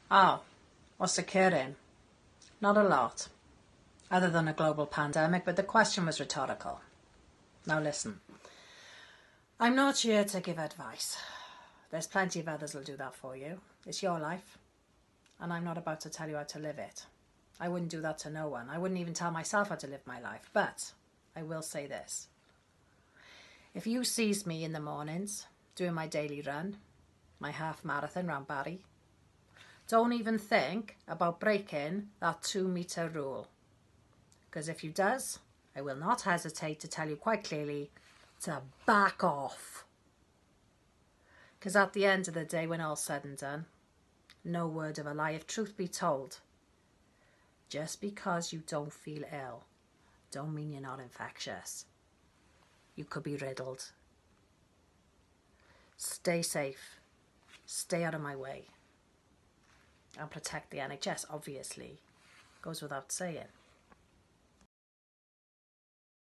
Oh, what's occurring? Not a lot, other than a global pandemic, but the question was rhetorical. Now listen, I'm not here to give advice. There's plenty of others who'll do that for you. It's your life, and I'm not about to tell you how to live it. I wouldn't do that to no one. I wouldn't even tell myself how to live my life, but I will say this. If you sees me in the mornings doing my daily run, my half marathon round Barry, don't even think about breaking that 2-metre rule. Because if you does, I will not hesitate to tell you quite clearly to back off. Because at the end of the day, when all's said and done, no word of a lie, if truth be told, just because you don't feel ill, don't mean you're not infectious. You could be riddled. Stay safe. Stay out of my way. And protect the NHS, obviously. Goes without saying.